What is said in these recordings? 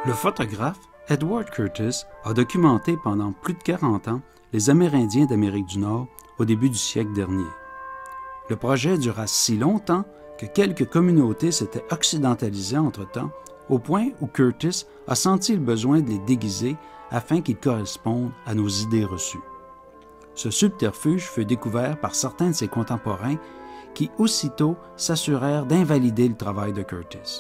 Le photographe Edward Curtis a documenté pendant plus de 40 ans les Amérindiens d'Amérique du Nord au début du siècle dernier. Le projet dura si longtemps que quelques communautés s'étaient occidentalisées entre-temps, au point où Curtis a senti le besoin de les déguiser afin qu'ils correspondent à nos idées reçues. Ce subterfuge fut découvert par certains de ses contemporains qui aussitôt s'assurèrent d'invalider le travail de Curtis.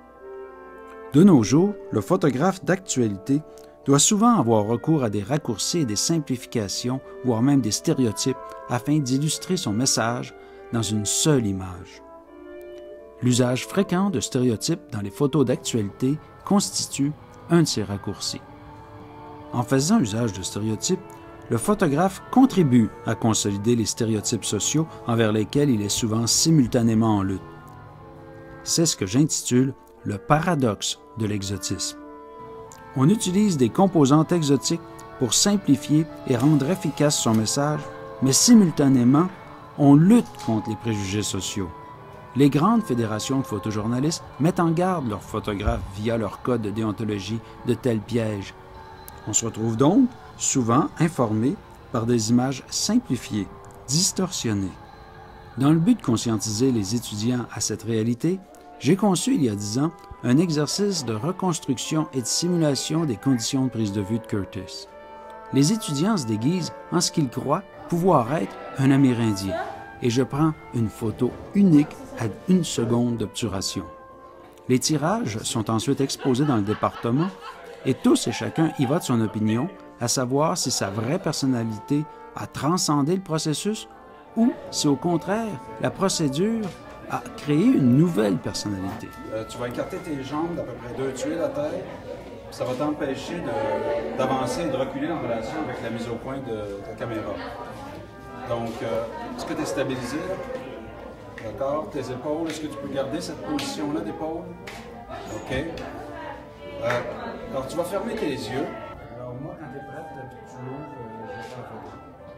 De nos jours, le photographe d'actualité doit souvent avoir recours à des raccourcis et des simplifications, voire même des stéréotypes, afin d'illustrer son message dans une seule image. L'usage fréquent de stéréotypes dans les photos d'actualité constitue un de ces raccourcis. En faisant usage de stéréotypes, le photographe contribue à consolider les stéréotypes sociaux envers lesquels il est souvent simultanément en lutte. C'est ce que j'intitule le paradoxe de l'exotisme. On utilise des composantes exotiques pour simplifier et rendre efficace son message, mais simultanément, on lutte contre les préjugés sociaux. Les grandes fédérations de photojournalistes mettent en garde leurs photographes via leur code de déontologie de tels pièges. On se retrouve donc souvent informé par des images simplifiées, distorsionnées. Dans le but de conscientiser les étudiants à cette réalité, j'ai conçu il y a 10 ans un exercice de reconstruction et de simulation des conditions de prise de vue de Curtis. Les étudiants se déguisent en ce qu'ils croient pouvoir être un Amérindien et je prends une photo unique à 1 seconde d'obturation. Les tirages sont ensuite exposés dans le département et tous et chacun y votent son opinion, à savoir si sa vraie personnalité a transcendé le processus ou si au contraire la procédure a créé une nouvelle personnalité. Tu vas écarter tes jambes d'à peu près 2 tuiles à terre. Ça va t'empêcher d'avancer et de reculer en relation avec la mise au point de ta caméra. Donc, est-ce que tu es stabilisé? D'accord? Tes épaules, est-ce que tu peux garder cette position-là d'épaule? OK. Alors, tu vas fermer tes yeux. Alors, moi, quand tu es prête, tu l'ouvres, je vais faire la photo.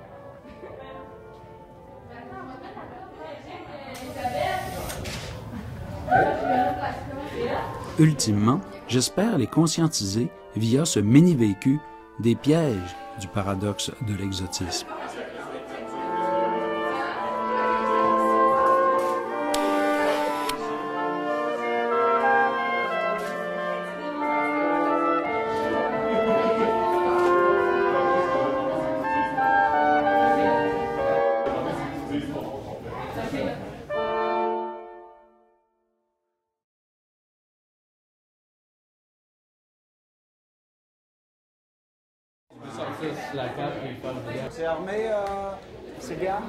Ultimement, j'espère les conscientiser via ce mini-vécu des pièges du paradoxe de l'exotisme. C'est armé, c'est bien?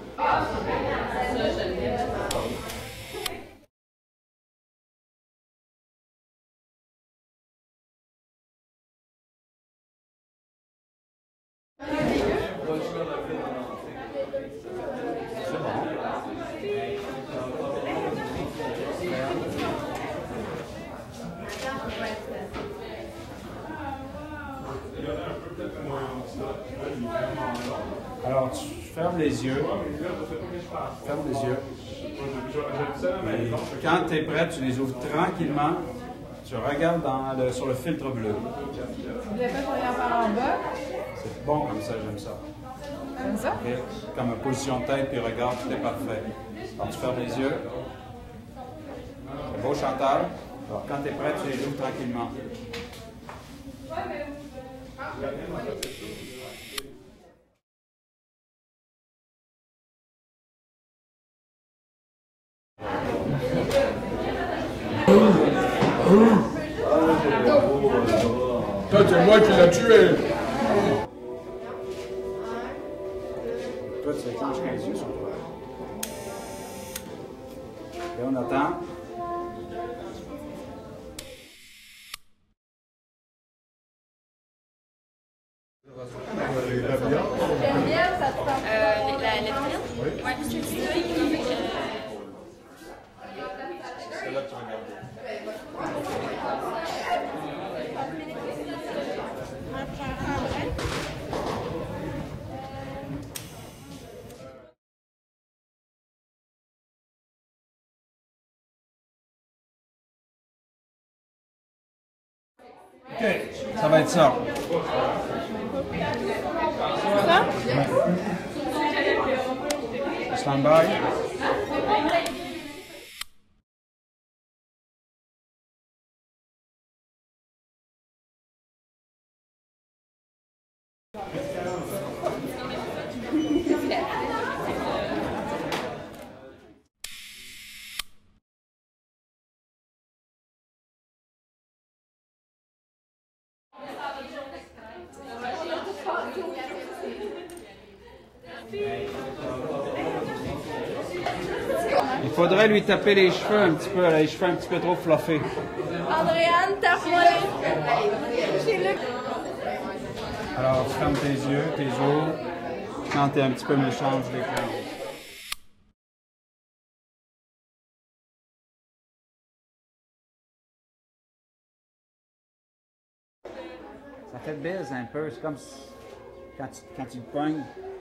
Alors, tu fermes les yeux. Ferme les yeux. Et quand tu es prêt, tu les ouvres tranquillement. Tu regardes sur le filtre bleu. Vous l'avez fait rien par en bas? C'est bon comme ça, j'aime ça. Comme ça? Okay. Comme une position de tête, puis regarde, tout est parfait. Alors, tu fermes les yeux. C'est beau, Chantal. Alors, quand tu es prêt, tu les ouvres tranquillement. Toi, c'est moi qui l'ai tué. Toi, tu éclenches quand les yeux sont ouverts. Et on attend. J'aime bien, ça te tente. La viande? Oui. Ouais, c'est ça. C'est là que tu regardes. OK, ça va être ça. Ça? Stand by. Il faudrait lui taper les cheveux un petit peu, les cheveux un petit peu trop fluffés. Andréane, tape-moi chez le... Alors, tu fermes tes yeux, tes os. Quand t'es un petit peu méchant, je les ferme. Ça fait bise un peu, c'est comme si, quand tu le pognes.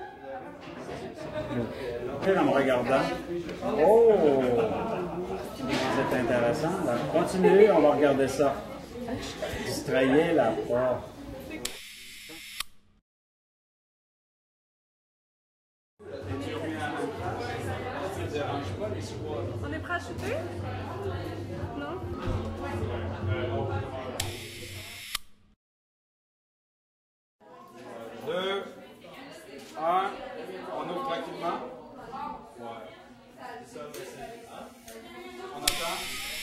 En me regardant. Oh! C'est intéressant. Là. Continuez, on va regarder ça. Distrayez la porte. On est prêt à shooter? Non? Deux, un, on ouvre tranquillement. On attend.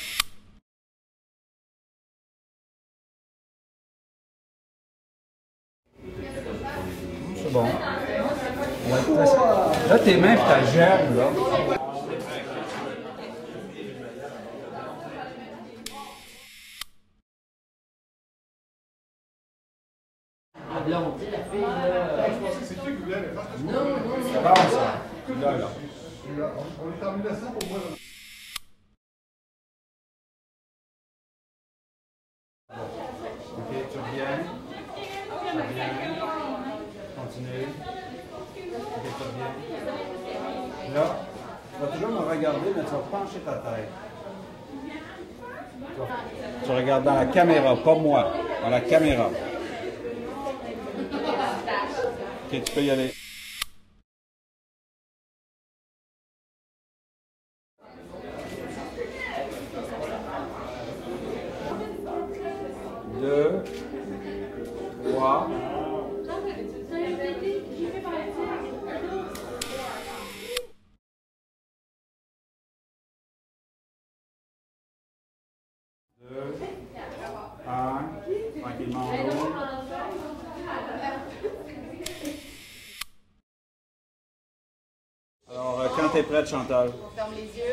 C'est bon. Là, tes mains et ta gerbe, là. C'est bon, ça. Là. On est en 1900 pour moi. OK, tu reviens. Continue. OK, tu reviens. Là, tu vas toujours me regarder, mais tu vas pencher ta tête. Tu regardes dans la caméra, pas moi. Dans la caméra. OK, tu peux y aller. Deux, trois. Deux, un, tranquillement en haut. Alors, quand tu es prête, Chantal. On ferme les yeux.